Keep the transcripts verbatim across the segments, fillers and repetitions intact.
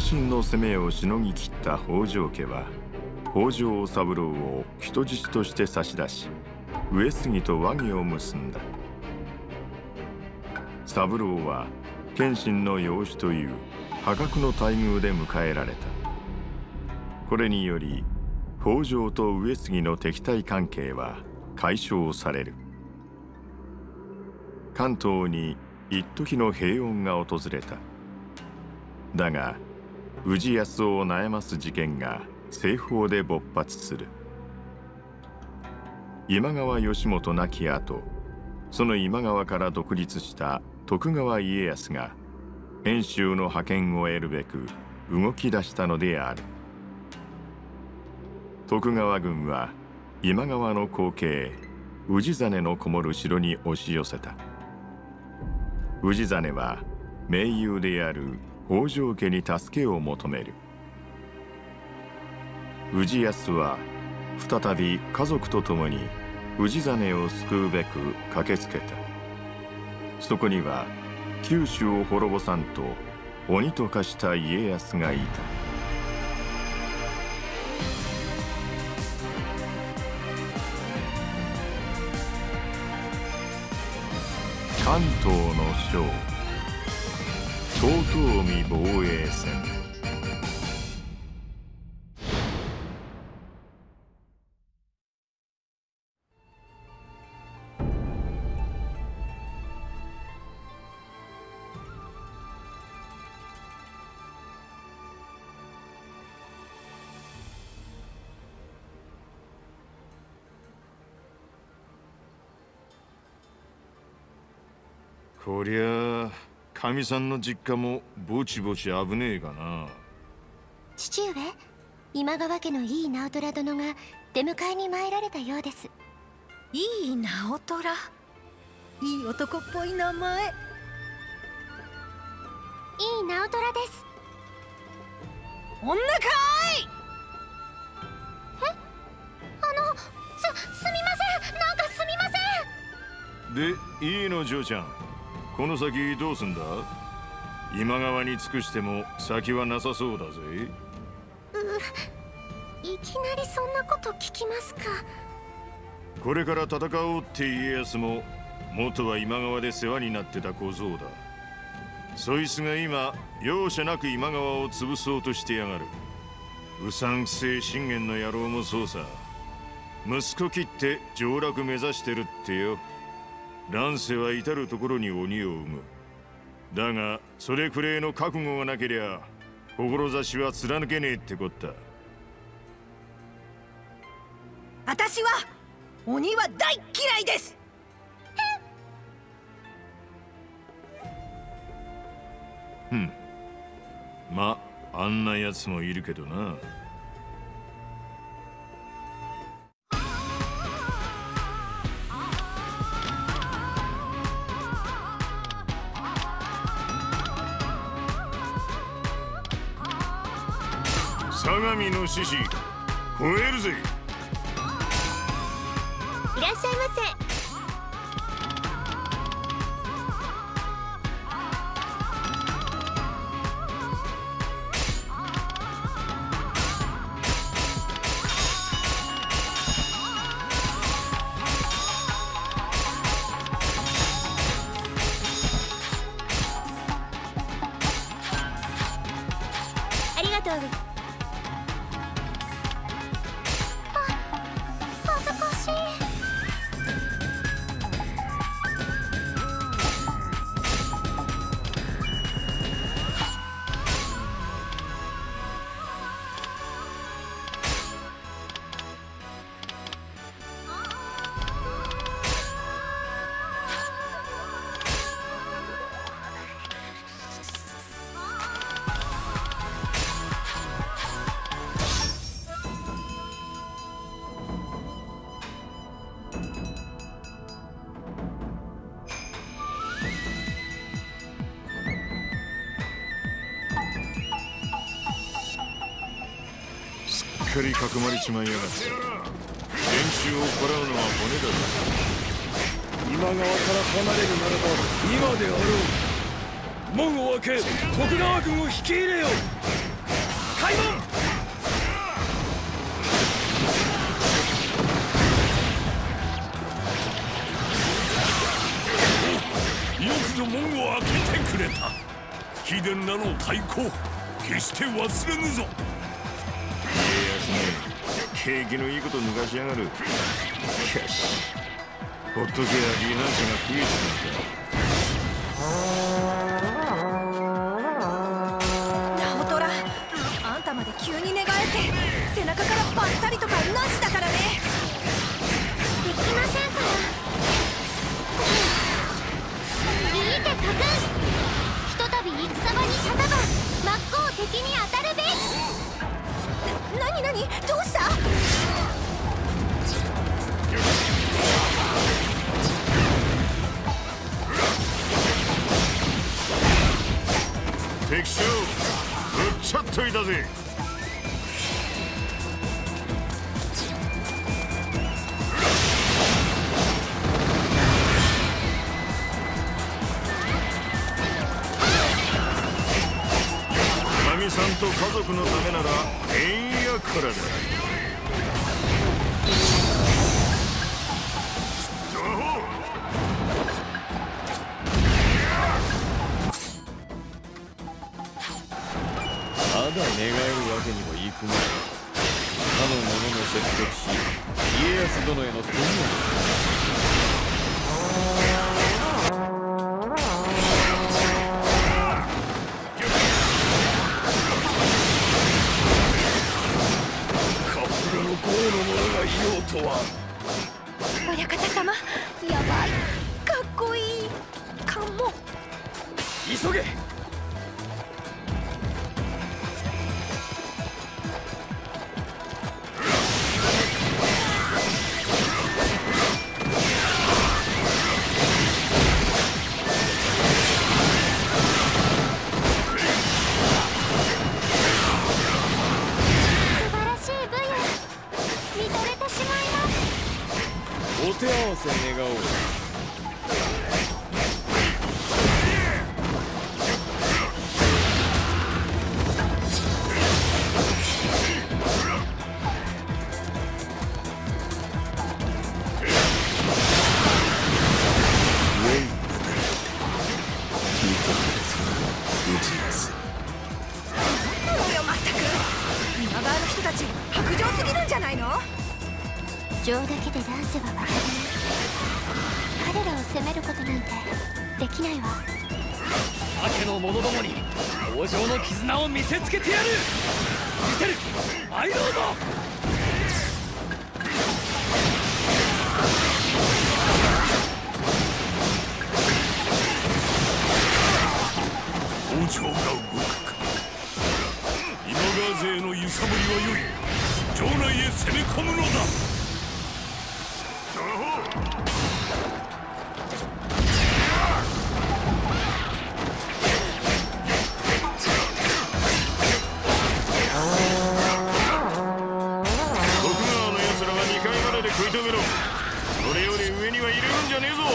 身の攻めをしのぎ切った北条家は北条三郎を人質として差し出し、上杉と和議を結んだ。三郎は謙信の養子という破格の待遇で迎えられた。これにより北条と上杉の敵対関係は解消される。関東に一時の平穏が訪れた。だが氏康を悩ます事件が西方で勃発する。今川義元亡き後、その今川から独立した徳川家康が遠州の覇権を得るべく動き出したのである。徳川軍は今川の後継氏真のこもる城に押し寄せた。氏真は盟友である北条家に助けを求める。氏康は再び家族と共に氏真を救うべく駆けつけた。そこには九州を滅ぼさんと鬼と化した家康がいた。関東の将遠江防衛戦。こりゃあかみさんの実家もぼちぼち危ねえかな。 父上、今川家のいい直虎殿が出迎えに参られたようです。 いい直虎、いい男っぽい名前。いい直虎です。 女かい。 え、あの、す、すみません、なんかすみません。 で、いいの嬢ちゃん、この先どうすんだ？今川に尽くしても先はなさそうだぜ。 う、いきなりそんなこと聞きますか？ これから戦おうって家康も元は今川で世話になってた小僧だ。そいつが今容赦なく今川を潰そうとしてやがる。うさんくせえ信玄の野郎もそうさ。息子切って上洛目指してるってよ。乱世は至る所に鬼を生む。だがそれくれいの覚悟がなけりゃ志は貫けねえってこった。 私は鬼は大嫌いです。 ふん、まあんなやつもいるけどな。相模の獅子、吠えるぜ。 いらっしゃいませ。ありがとう。 しっかり囲まれちまいやがって。練習を行うのは骨だぞ。 今川から離れるならば今であろう。門を開け徳川軍を引き入れよ。 ぞ門を開けてくれた。貴殿らの太鼓決して忘れぬぞ。 景気のいいこと抜かしやがる。しかしほっとけば離反者が増えちまった。ナオトラ、あんたまで急に寝返って背中からバッサリとかなしだからね。 できませんから。いいてかくん、ひとたび戦場に立たば真っ向敵に当たるべし。 なになに、どうした？ 敵将ぶっちゃっといたぜ。神さんと家族のためならえんやからだ。 まだ寝返るわけにもいくまい。他の者も説得し、家康殿への手土産。 カップルの豪の者がいようとは。 親方様、やばい、かっこいいかも。 急げ。 お手合わせ願おう。 情だけでダンスはわからない。彼らを責めることなんてできないわ。 家の者どもに王城の絆を見せつけてやる。見せる、参ろうぞ。 王朝が動くか。今川勢の揺さぶりはよい。城内へ攻め込むのだ。 食い止めろ。それより上には入れるんじゃねえぞ。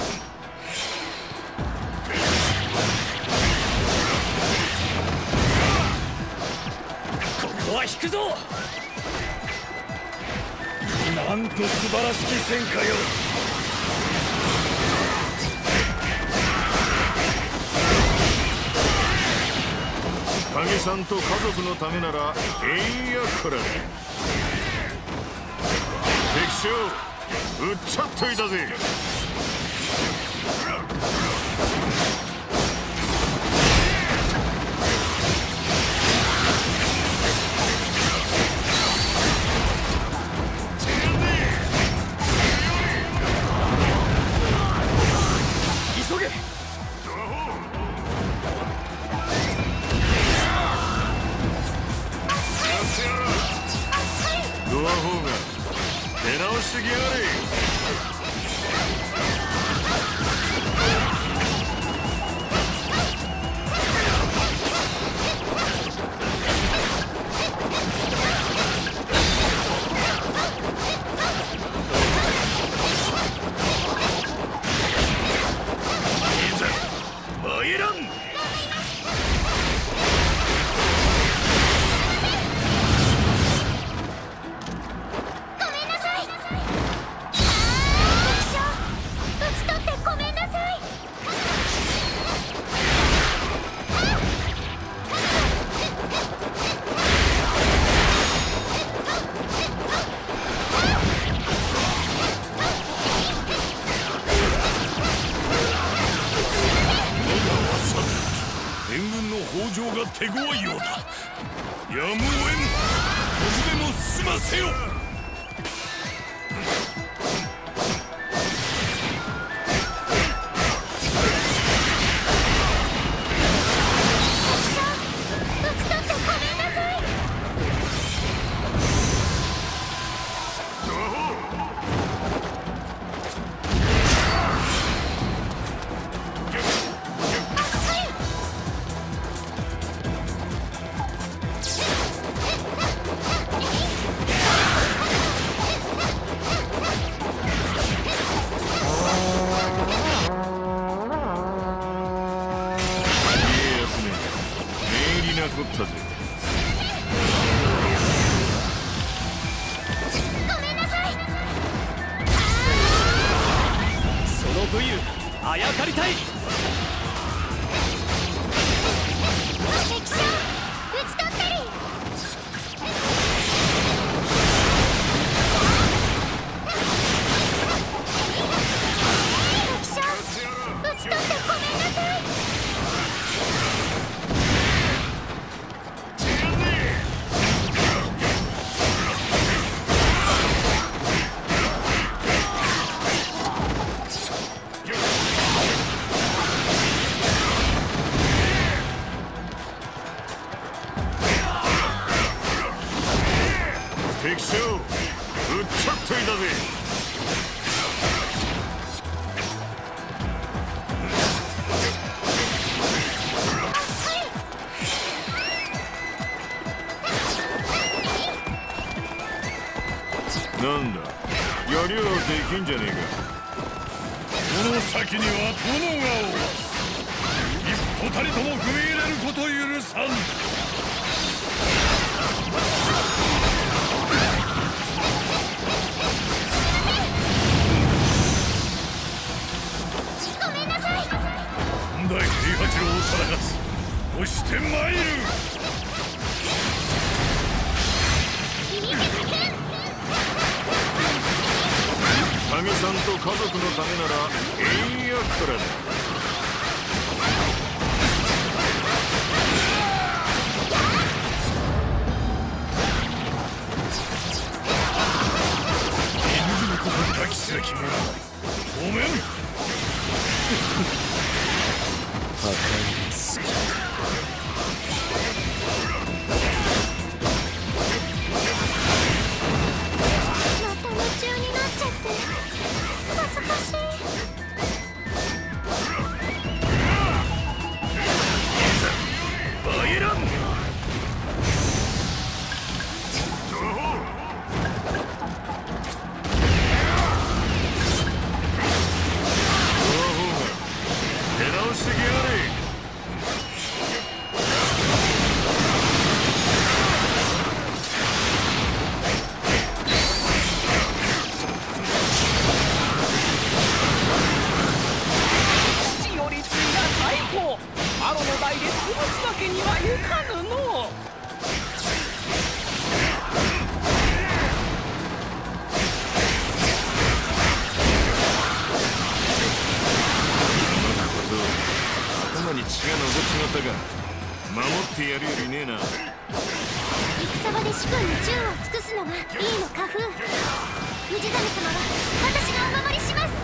ここは引くぞ。なんと素晴らしき戦果よ。 影さんと家族のためならえんやこらだ。敵将ぶっちゃっといたぜ。 急げ。 ドアホーが出直してきやがれ。 いざ参らん。 手強いようだ。やむをえん。小詰めも済ませよ。 あやかりたい。 敵将討ち取ったり。敵将討ち取ってごめんなさい。 敵将うっちゃっといたぜ。なんだやりゃできんじゃねえか。 この先には殿がおる。一歩たりとも踏み入れること許さん。本題平八郎をさらかす。押してまいる。 神さんと家族のためなら永遠やからだ。 犬こそ抱きすべきもの。ごめん。 破壊ですか。 また夢中になっちゃって恥ずかしい。 バイラン。 出直してきやがれ。 父より継いだ大砲、マロの代で潰すわけにはいかぬの。 頭に血が上っちまったが守ってやるよりねえな。 戦場で主君に忠を尽くすのがいいの家風。氏真様は私がお守りします。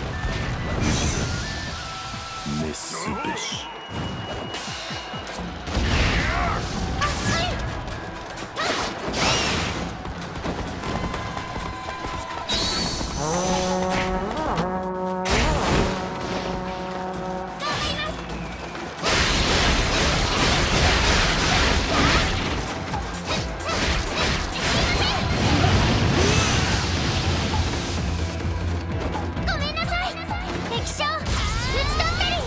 滅すべし。 ごめんなさい。敵将討ち取ったり。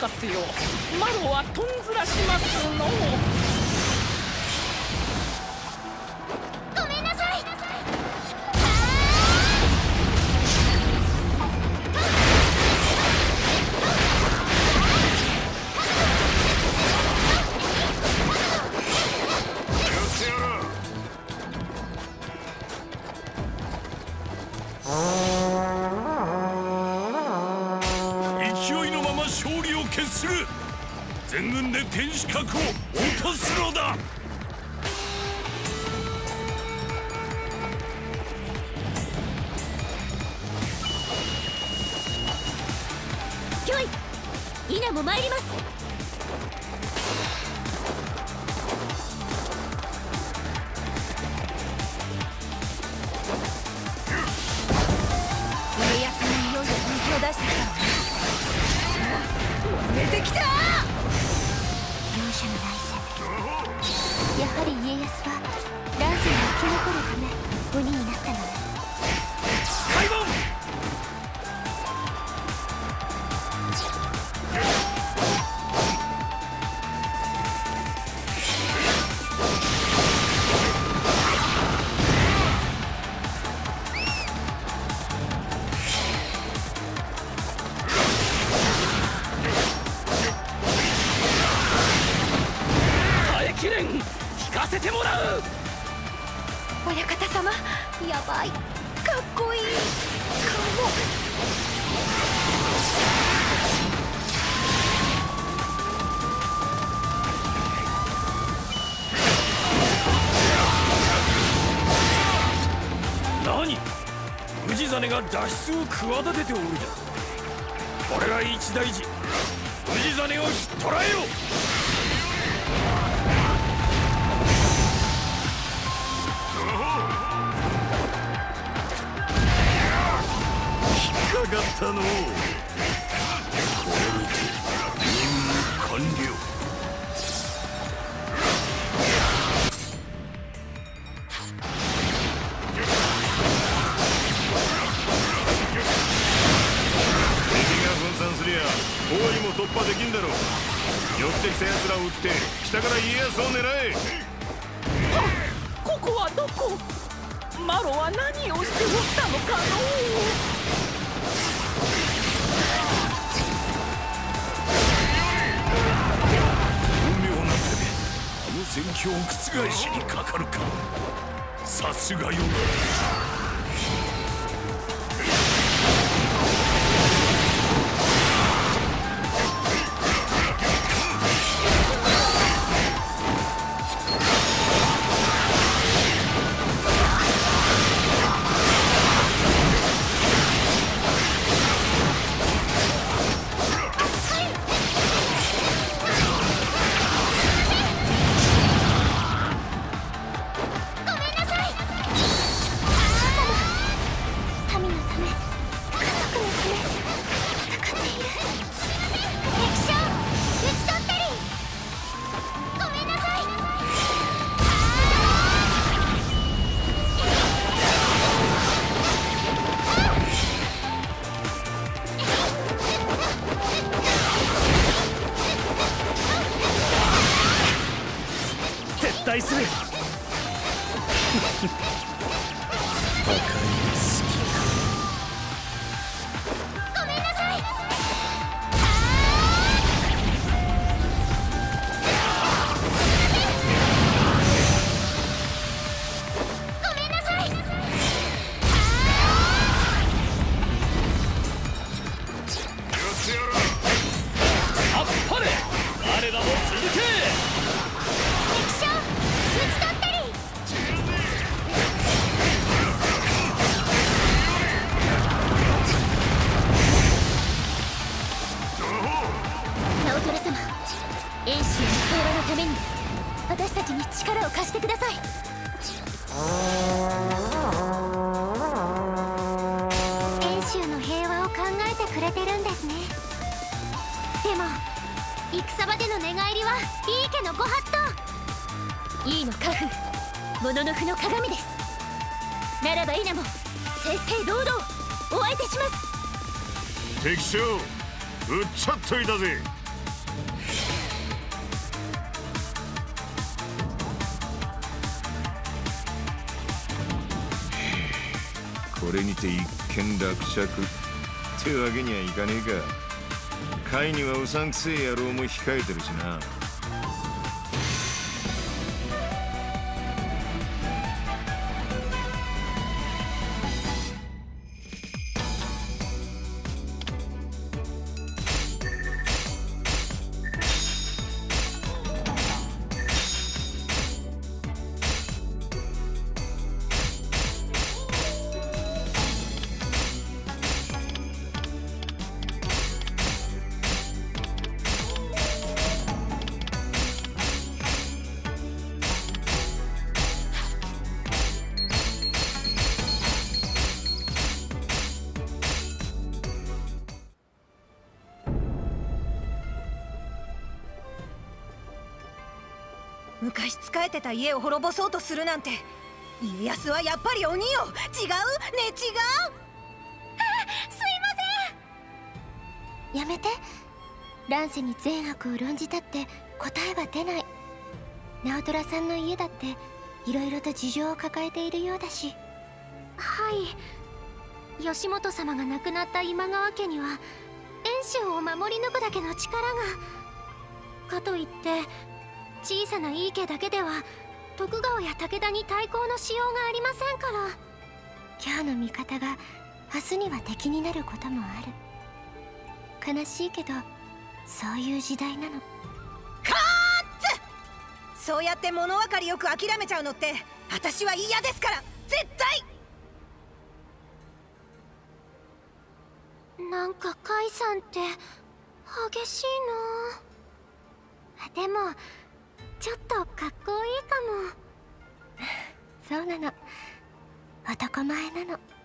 かせよ。マロはとんずらしますの。 ごめんなさい。 勢いのまま勝利を決する。全軍で天守閣を落とすのだ。 キョイ、イナも参ります。 家康にいよいよ本気を出してきたわね。出てきた。 勇者の来戦。やはり家康は乱世に生き残るため鬼になったのね。 開門。記念聞かせてもらう。 親方様、やばい、かっこいい顔。 何、氏真が脱出を企てておるじゃ。これは一大事。氏真を引っ捕らえよ。 引っかかったの。これにて任務完了。敵が分散すりゃ包囲も突破できんだろう。寄ってきた奴らを撃って北から家康を狙え。 ここはどこ。マロは何をしておったのかのう。 巧妙な手であの戦況を覆しにかかるか。さすがよ。 撤退する。 バカに好き。 ごめんなさい。ごめんなさい。 あっぱれ。我らも続け。 ナオトラ様、遠州の平和のために私たちに力を貸してください。遠州の平和を考えてくれてるんですね。でも戦場での寝返りは井伊家のご法度。井伊の家風、物の符の鏡です。ならば稲も正々堂々お相手します。 敵将撃っちゃっといたぜ。 これにて一件落着ってわけにはいかねえか。会にはうさんくせえ野郎も控えてるしな。 昔仕えてた家を滅ぼそうとするなんて、家康はやっぱり鬼よ。違うね、違う。 あ、すいません。やめて。乱世に善悪を論じたって答えは出ない。直虎さんの家だっていろいろと事情を抱えているようだし。はい、義元様が亡くなった今川家には遠州を守り抜くだけの力が。かといって小さないい家だけでは徳川や武田に対抗のしようがありませんから。今日の味方が明日には敵になることもある。悲しいけどそういう時代なの。 かーっつ！そうやって物分かりよく諦めちゃうのって私は嫌ですから、絶対。 なんかカイさんって激しいな。でもちょっとかっこいいかも。そうなの、男前なの。